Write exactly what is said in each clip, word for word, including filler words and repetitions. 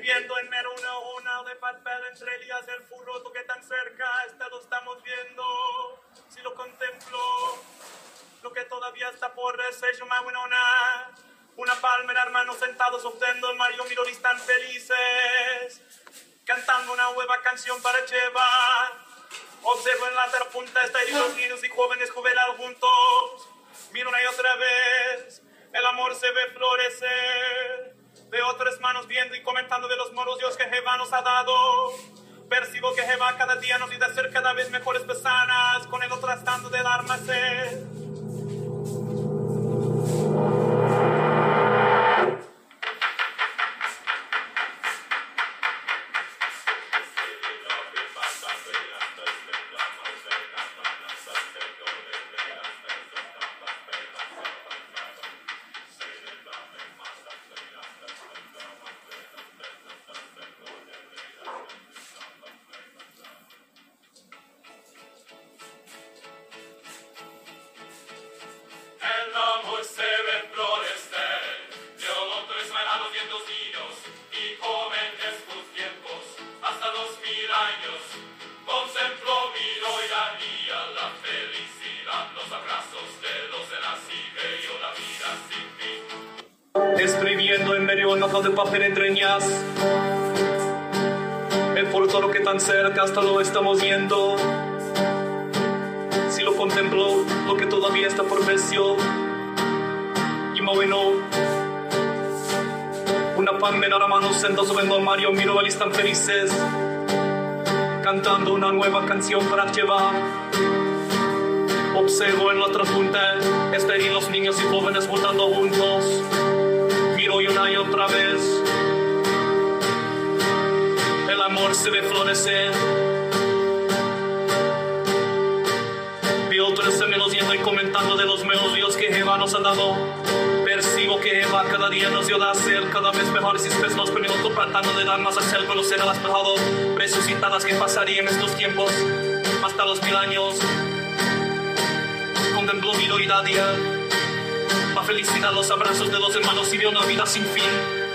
escribiendo en mero una hoja de papel entre líneas el furroto que tan cerca está lo estamos viendo. Si lo contemplo, lo que todavía está por ser llama Winona. Una palmera, hermanos sentados obteniendo el Mario Mirolis tan felices, cantando una nueva canción para llevar. Observo en la otra punta está y los niños y jóvenes jubilados juntos. Miro una y otra vez, el amor se ve florecer. Veo otras manos viendo y comentando de los moros Dios que Jehová nos ha dado. Percibo que Jehová cada día nos da ser cada vez mejores personas, con el otro tratando de dar más sed. Escribiendo en medio de una hoja de papel entre líneas el futuro que tan cerca hasta lo estamos viendo. Si lo contemplo, lo que todavía está por precio. Y bueno, una palmera a manos sentados viendo a Mario Mirolis tan felices, cantando una nueva canción para llevar. Observo en la otra punta, están los niños y jóvenes votando juntos. Miro y una y otra vez, el amor se ve florecer. Veo otros gemelos yendo y comentando de los melodías que Jehová nos ha dado. Percibo que Jehová cada día nos dio a ser cada vez mejores y espesos, pero nosotros tratando de dar más a ser conocer a las personas resucitadas que pasarían estos tiempos hasta los mil años. Contemplo, miro y da día la felicidad, los abrazos de los hermanos y veo una vida sin fin.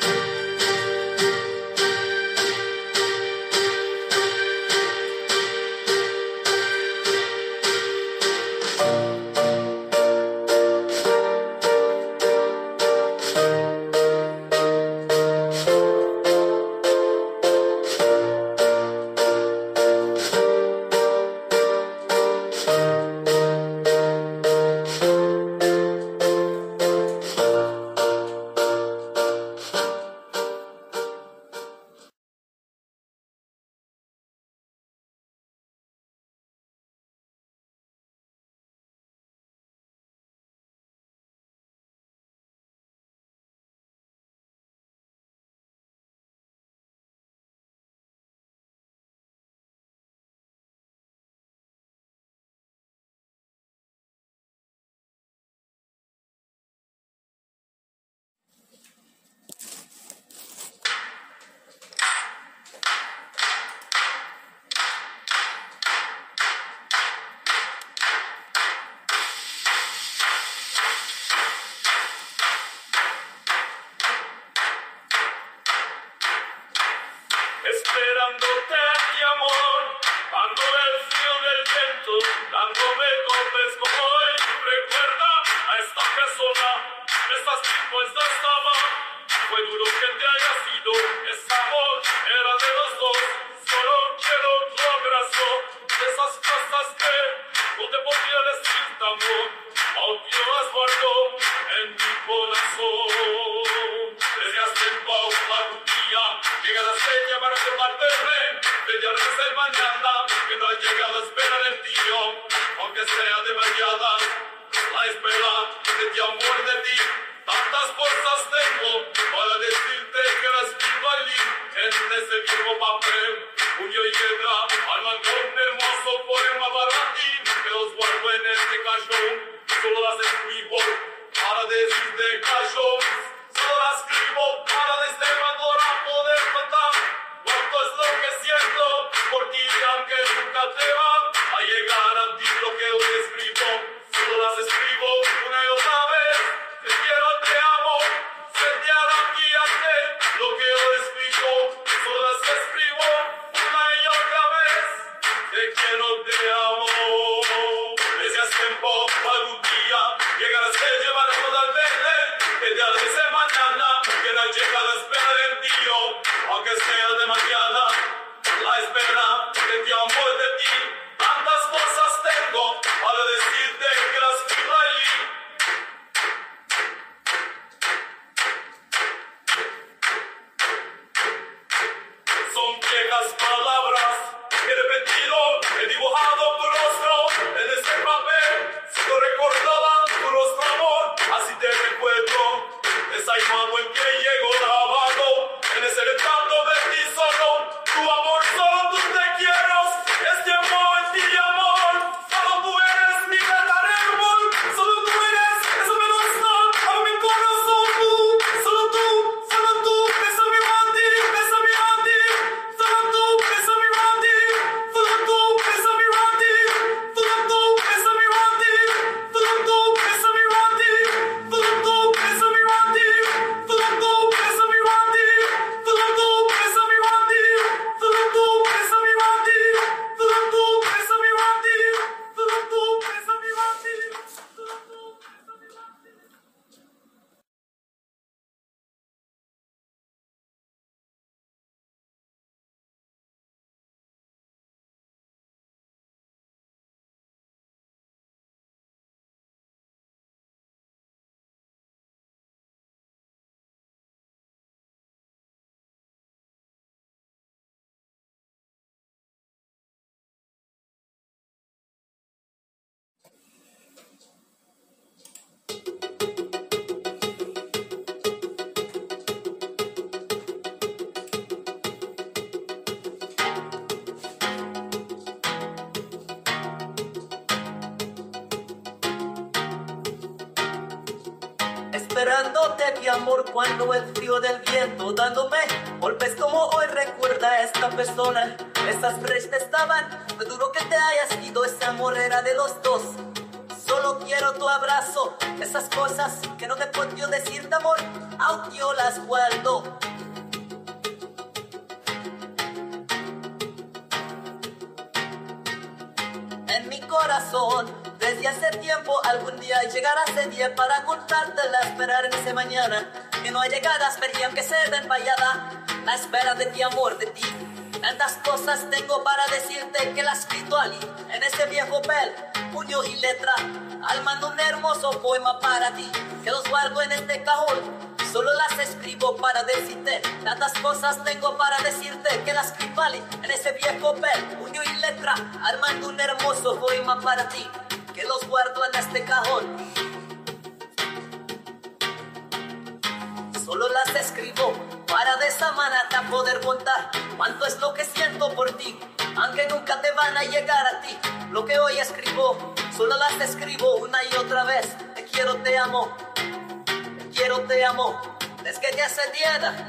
Esperándote, mi amor, ando el frío del viento, dándome golpes como hoy. Recuerda a esta persona, estas tipos no estaban. Fue duro que te haya sido, ese amor era de los dos. Solo quiero tu abrazo, de esas cosas que no te podía decir amor, aunque yo las guardo en mi corazón. Desde hace tiempo la día llega la seña para formarte el rey. Desde ahora es el mañana que no ha llegado a esperar el tío, aunque sea demasiada la espera de ti, amor de ti. Tantas cosas tengo para decirte que las vivo allí en ese viejo papel. Puño y piedra, armando un hermoso poema para ti, que los guardo en este cajón. Solo las escribo para decirte cajón. Solo las escribo para desde ahora poder contar cuánto es lo que siento por ti, aunque nunca te va a llegar a ti lo que hoy escribo. Solo las escribo una y otra vez. Te quiero, te amo. viejas palabras que he repetido, he dibujado tu rostro en ese papel. Sigo recordada tu rostro, amor, así te recuerdo. Esa imagen en que llego grabado en ese retrato de ti solo. Tu amor, solo tú te quiero. Este amor en ti, amor. Solo tú eres mi verdadero amor. Solo tú eres, eso me gusta. A mi corazón tú. Solo tú, solo tú. Bésame a ti, bésame a ti. Solo tú, bésame a ti. Solo tú, bésame a ti. Solo tú, bésame a ti. Solo tú, bésame a ti. Solo tú, bésame a ti. Solo tú, bésame a ti. Solo tú, bésame a ti. Solo tú, bésame a ti. Solo tú, bésame a ti. Solo tú, bésame a ti. Solo tú, bésame a ti. Esperándote aquí, amor, cuando el frío del viento dándome golpes como hoy recuerda a esta persona. Esas brechas estaban, no duro que te hayas ido, ese amor era de los dos. Solo quiero tu abrazo, esas cosas que no te puedo decirte, amor, aún yo las guardo. En mi corazón, desde hace tiempo, algún día llegará ese día para contártela, esperar en ese mañana. Que no ha llegado, espería que se den vallada, la espera de ti, amor, de ti. Tantas cosas tengo para decirte que las escrito allí, en ese viejo papel, puño y letra. Almando un hermoso poema para ti, que los guardo en este cajón. Solo las escribo para decirte, tantas cosas tengo para decirte que las escribo allí, en ese viejo papel, puño y letra. Armando un hermoso poema para ti, que los guardo en este cajón. Solo las escribo para de esa manera poder contar cuánto es lo que siento por ti, aunque nunca te van a llegar a ti. Lo que hoy escribo, solo las escribo una y otra vez. Te quiero, te amo, te quiero, te amo, desde que ya se diera.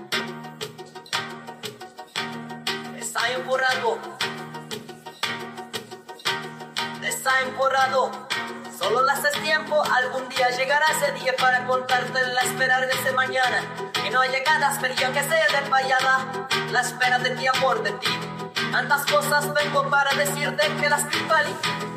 Está emborrado, está emborrado. Solo las es tiempo, algún día llegará ese día para contarte la espera de ese mañana. Que no ha llegado, espería que se den vallada, la espera de ti, amor, de ti. Tantas cosas vengo para decirte que las tripali.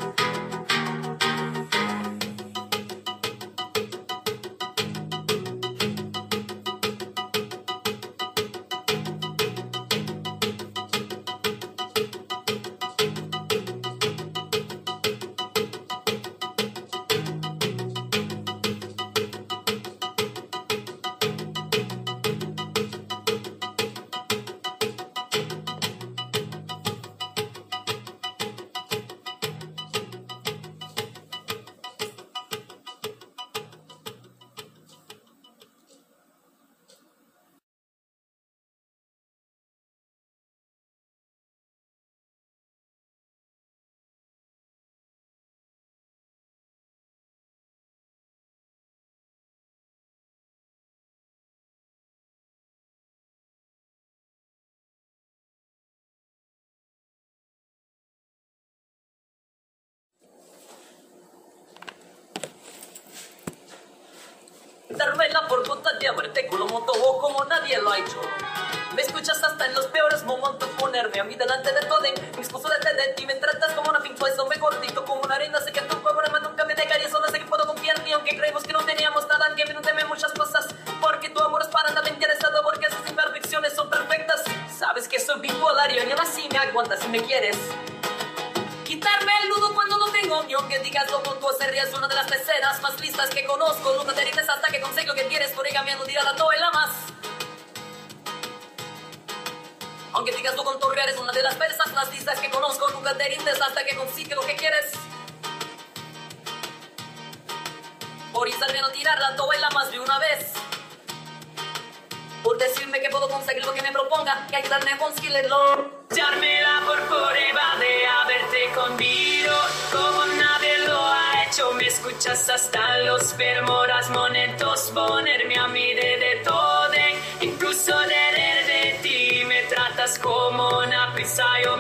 Darmela por conta de haberte como todo como nadie lo ha hecho. Me escuchas hasta en los peores momentos ponerme a mí delante de todo. Mis cosas delante de ti me tratas como una pintura, eso me gordito como una arena. Sé que tu programa nunca me dejaría sola, sé que puedo confiar en ti, aunque creemos que no teníamos nada, aunque me no teme muchas cosas. Porque tu amor es para nada interesado, porque esas imperfecciones son perfectas. Sabes que soy bipolario y aún así me aguantas si me quieres. Quitarme el nudo cuando no tengo ni aunque digas lo con tu serías una de las peceras más listas que conozco. Nunca te dices hasta que consigo lo que quieres, por ella me no dirá la novela más. Aunque digas sigas tú con tu eres una de las persas más listas que conozco. Nunca te rindes hasta que consigues lo que quieres. Por izarme no tirar la toalla más de una vez. Por decirme que puedo conseguir lo que me proponga y ayudarme a conseguirlo. Echármela por prueba de haberte convido. Como nadie lo ha hecho, me escuchas hasta los fermoras monetos. Ponerme a mí de, de todo, incluso de, de, de ti. Me tratas como una prisa, yo